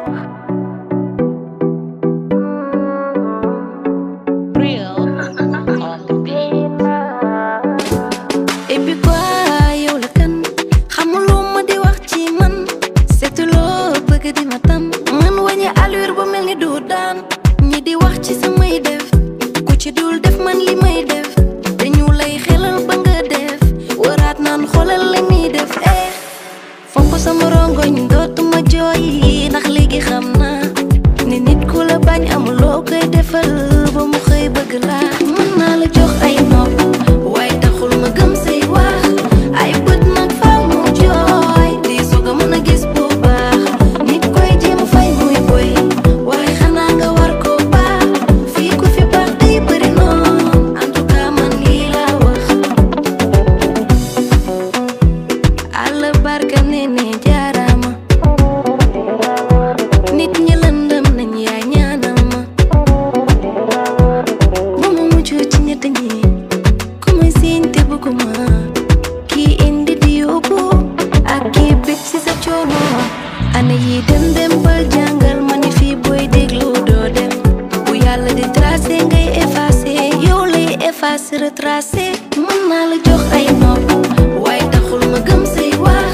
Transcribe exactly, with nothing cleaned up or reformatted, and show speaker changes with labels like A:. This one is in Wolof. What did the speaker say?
A: Real on the beat.
B: Et puis quoi yow la kan xamuloo ma di wax ci man seetuloo bëgg di ma tam man wañe allure ba mel ni du daan ñi di wax ci samay def ku ci dul def man li may def dañu lay xelal ba nga def waraat naan xoolal la muy def eh fomp sama rongoñ dootuma jooy ndax léegi xam naa ni nit ku la bañ amuloo koy defal ba mu xëy bëgg laa mën naa la jox ay nopp waaye taxul ma gëm say wax ay bët nag faaw mu jooy di soog a mën a gis bu baax nit koy jéem fay muy boy waaye xanaa nga war ko baax fii ku fi baax day bëri noonu en tout cas man lii laa wax àll barka nee ne jaaraama nit ñi lëndëm nañ yaay ñaanal ma ba mu mujj ci ñett ñi ku ma siin te bëgguma kii indi di yóbbu ak kii bég ci sa coono ana yi dem dem ba jàngal ma ni fii booy déglu doo dem bu yàlla di tracé ngay effacé yow lay effacé retracé mën naa la jox ay nopp waaye taxul ma gëm say wax